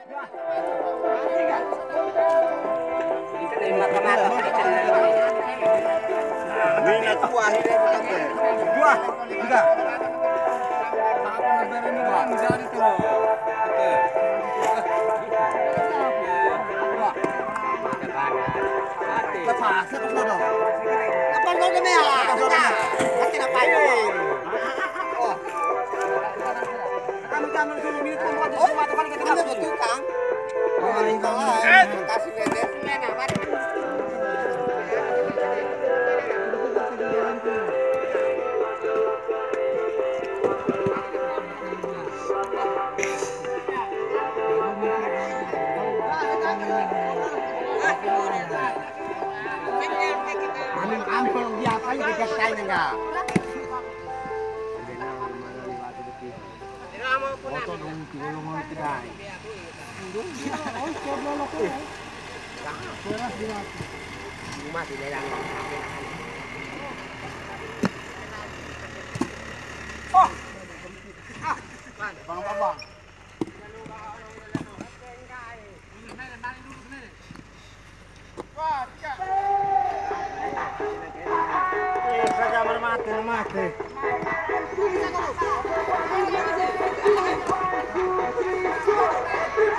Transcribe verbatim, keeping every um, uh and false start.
Mina tua akhirnya berapa? Dua, tiga. Lepas, lepas dulu. Lepas dulu demi ya. Hati apa itu? Oh. Kami kami dulu minit pun waktu semua tuh kali kita betul Kang. Oh, ini kalah. Kasih beda. Mana, mana? Amin ampun dia apa ini kita kain enggak? Foto dong tiga mau tidak. Oh, coba lo tuh. Keras dia. Rumah di dalam. Oh. Ah, bang, bang, bang. Wah, tiga. Eh, saja mati, mati. Bisa kok.